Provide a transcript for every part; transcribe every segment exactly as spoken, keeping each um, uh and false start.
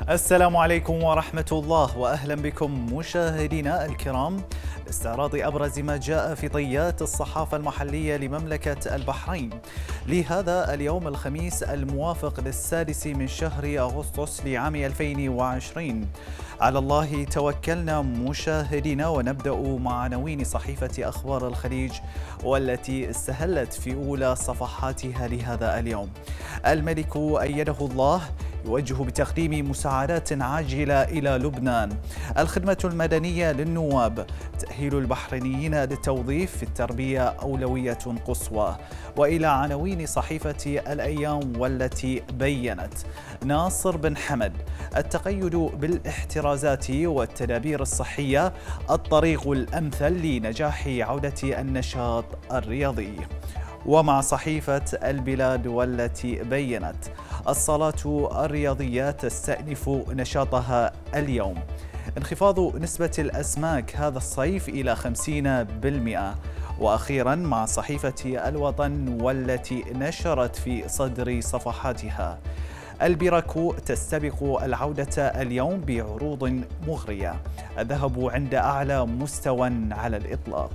السلام عليكم ورحمة الله، وأهلا بكم مشاهدينا الكرام لاستعراض أبرز ما جاء في طيات الصحافة المحلية لمملكة البحرين لهذا اليوم الخميس الموافق للسادس من شهر أغسطس لعام ألفين وعشرين. على الله توكلنا مشاهدينا، ونبدأ مع عناوين صحيفة أخبار الخليج والتي استهلت في أولى صفحاتها لهذا اليوم. الملك أيده الله يوجه بتقديم مساعدات عاجلة إلى لبنان. الخدمة المدنية للنواب تأهيل البحرينيين للتوظيف في التربية أولوية قصوى. وإلى عناوين صحيفة الأيام والتي بيّنت ناصر بن حمد التقيد بالاحترازات والتدابير الصحية الطريق الأمثل لنجاح عودة النشاط الرياضي. ومع صحيفة البلاد والتي بيّنت الصالات الرياضية تستأنف نشاطها اليوم، انخفاض نسبة الأسماك هذا الصيف إلى خمسين بالمئة. وأخيرا مع صحيفة الوطن والتي نشرت في صدر صفحاتها البرك تستبق العودة اليوم بعروض مغرية، الذهب عند أعلى مستوى على الإطلاق.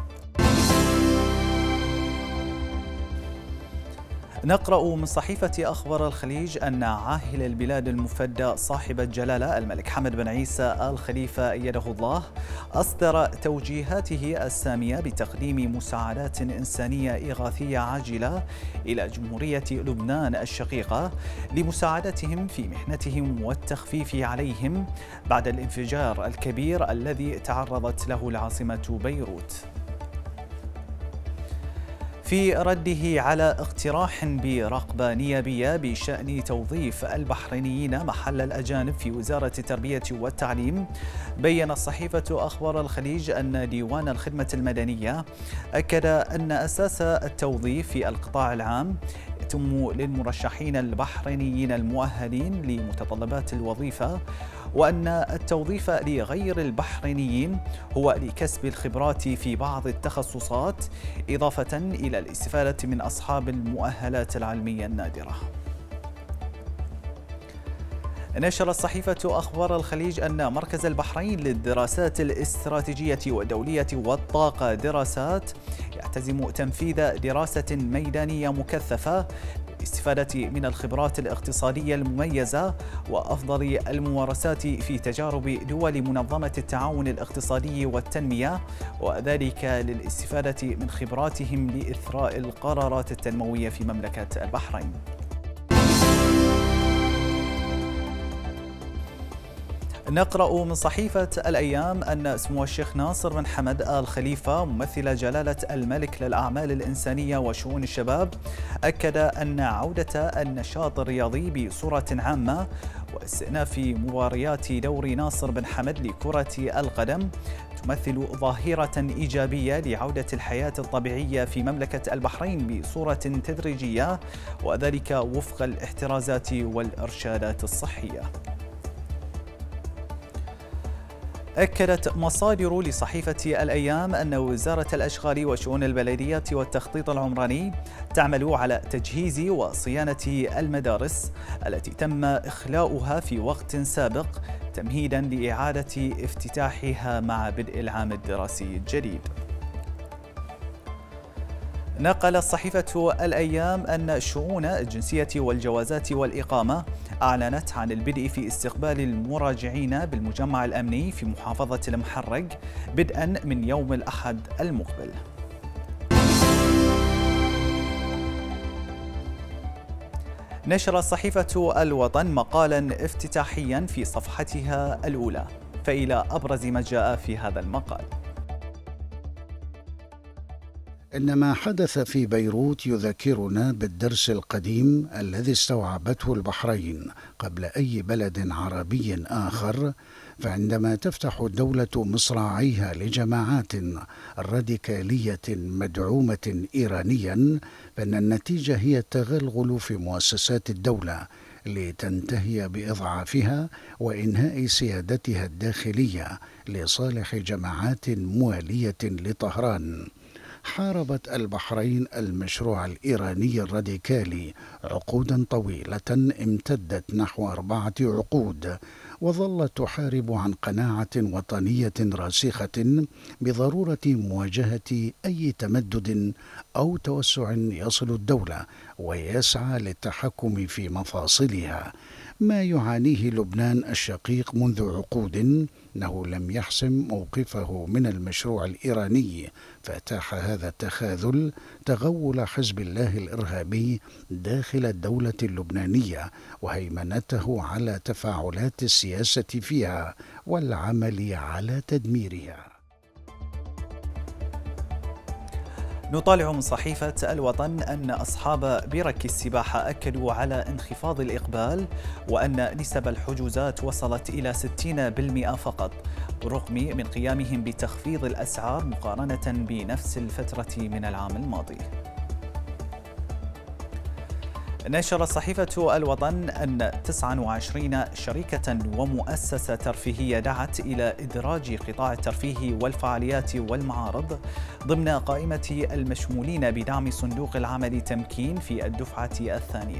نقرأ من صحيفة أخبار الخليج أن عاهل البلاد المفدى صاحب الجلالة الملك حمد بن عيسى آل خليفة أيده الله أصدر توجيهاته السامية بتقديم مساعدات إنسانية إغاثية عاجلة إلى جمهورية لبنان الشقيقة لمساعدتهم في محنتهم والتخفيف عليهم بعد الانفجار الكبير الذي تعرضت له العاصمة بيروت. في رده على اقتراح برقبة نيابية بشأن توظيف البحرينيين محل الأجانب في وزارة التربية والتعليم، بيّن صحيفة أخبار الخليج أن ديوان الخدمة المدنية أكد أن أساس التوظيف في القطاع العام يتم للمرشحين البحرينيين المؤهلين لمتطلبات الوظيفة، وأن التوظيف لغير البحرينيين هو لكسب الخبرات في بعض التخصصات إضافة إلى الاستفادة من أصحاب المؤهلات العلمية النادرة. نشرت صحيفة أخبار الخليج أن مركز البحرين للدراسات الاستراتيجية والدولية والطاقة دراسات يعتزم تنفيذ دراسة ميدانية مكثفة للاستفادة من الخبرات الاقتصادية المميزة وأفضل الممارسات في تجارب دول منظمة التعاون الاقتصادي والتنمية، وذلك للاستفادة من خبراتهم لإثراء القرارات التنموية في مملكة البحرين. نقرأ من صحيفة الأيام أن سمو الشيخ ناصر بن حمد آل خليفة ممثل جلالة الملك للأعمال الإنسانية وشؤون الشباب أكد أن عودة النشاط الرياضي بصورة عامة واستئناف مباريات دوري ناصر بن حمد لكرة القدم تمثل ظاهرة إيجابية لعودة الحياة الطبيعية في مملكة البحرين بصورة تدريجية، وذلك وفق الاحترازات والإرشادات الصحية. أكدت مصادر لصحيفة الأيام أن وزارة الأشغال وشؤون البلديات والتخطيط العمراني تعمل على تجهيز وصيانة المدارس التي تم إخلاؤها في وقت سابق تمهيدا لإعادة افتتاحها مع بدء العام الدراسي الجديد. نقلت صحيفة الأيام أن الشؤون الجنسية والجوازات والإقامة أعلنت عن البدء في استقبال المراجعين بالمجمع الأمني في محافظة المحرق بدءا من يوم الأحد المقبل. نشرت صحيفة الوطن مقالا افتتاحيا في صفحتها الأولى، فإلى أبرز ما جاء في هذا المقال. إن ما حدث في بيروت يذكرنا بالدرس القديم الذي استوعبته البحرين قبل أي بلد عربي آخر، فعندما تفتح الدولة مصراعيها لجماعات راديكالية مدعومة إيرانيا، فإن النتيجة هي التغلغل في مؤسسات الدولة لتنتهي بإضعافها وإنهاء سيادتها الداخلية لصالح جماعات موالية لطهران. حاربت البحرين المشروع الإيراني الراديكالي عقودا طويلة امتدت نحو أربعة عقود، وظلت تحارب عن قناعة وطنية راسخة بضرورة مواجهة أي تمدد أو توسع يصل الدولة ويسعى للتحكم في مفاصلها. ما يعانيه لبنان الشقيق منذ عقود أنه لم يحسم موقفه من المشروع الإيراني، فاتاح هذا التخاذل تغول حزب الله الإرهابي داخل الدولة اللبنانية وهيمنته على تفاعلات السياسة فيها والعمل على تدميرها. نطالع من صحيفة الوطن أن أصحاب برك السباحة أكدوا على انخفاض الإقبال، وأن نسب الحجوزات وصلت إلى ستين بالمئة فقط، بالرغم من قيامهم بتخفيض الأسعار مقارنة بنفس الفترة من العام الماضي. نشر صحيفة الوطن أن تسعة وعشرين شركة ومؤسسة ترفيهية دعت إلى إدراج قطاع الترفيه والفعاليات والمعارض ضمن قائمة المشمولين بدعم صندوق العمل تمكين في الدفعة الثانية.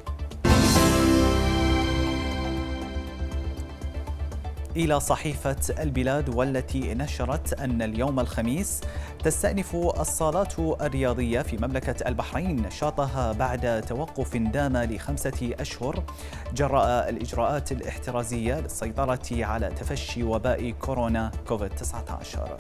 إلى صحيفة البلاد والتي نشرت أن اليوم الخميس تستأنف الصالات الرياضية في مملكة البحرين نشاطها بعد توقف دام لخمسة أشهر جراء الإجراءات الاحترازية للسيطرة على تفشي وباء كورونا كوفيد تسعة عشر.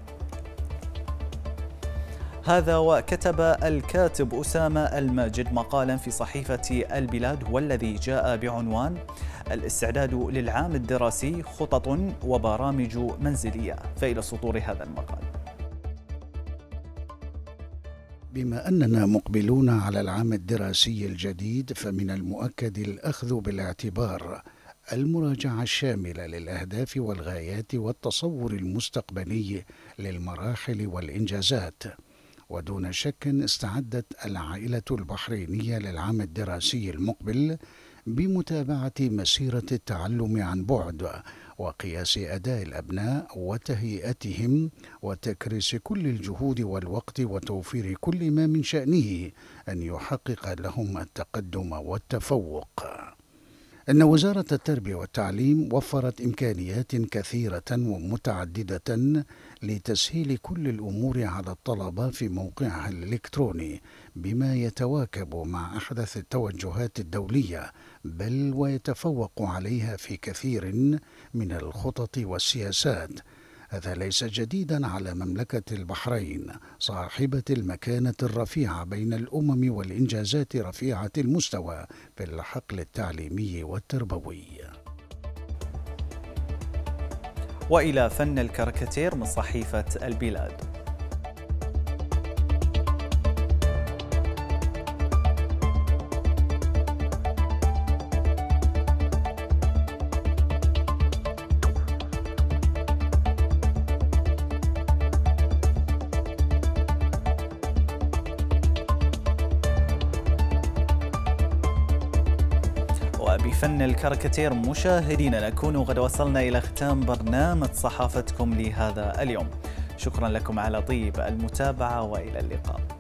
هذا وكتب الكاتب أسامة الماجد مقالا في صحيفة البلاد والذي جاء بعنوان الاستعداد للعام الدراسي خطط وبرامج منزلية، فإلى سطور هذا المقال. بما أننا مقبلون على العام الدراسي الجديد، فمن المؤكد الأخذ بالاعتبار المراجعة الشاملة للأهداف والغايات والتصور المستقبلي للمراحل والإنجازات. ودون شك استعدت العائلة البحرينية للعام الدراسي المقبل بمتابعة مسيرة التعلم عن بعد وقياس أداء الأبناء وتهيئتهم وتكريس كل الجهود والوقت وتوفير كل ما من شأنه أن يحقق لهم التقدم والتفوق. إن وزارة التربية والتعليم وفرت إمكانيات كثيرة ومتعددة لتسهيل كل الأمور على الطلبة في موقعها الإلكتروني، بما يتواكب مع أحدث التوجهات الدولية، بل ويتفوق عليها في كثير من الخطط والسياسات. هذا ليس جديدا على مملكة البحرين صاحبة المكانة الرفيعة بين الأمم والإنجازات رفيعة المستوى في الحقل التعليمي والتربوي. وإلى فن الكاريكاتير من صحيفة البلاد. وبفن الكاريكاتير مشاهدينا نكون قد وصلنا إلى ختام برنامج صحافتكم لهذا اليوم. شكرا لكم على طيب المتابعة وإلى اللقاء.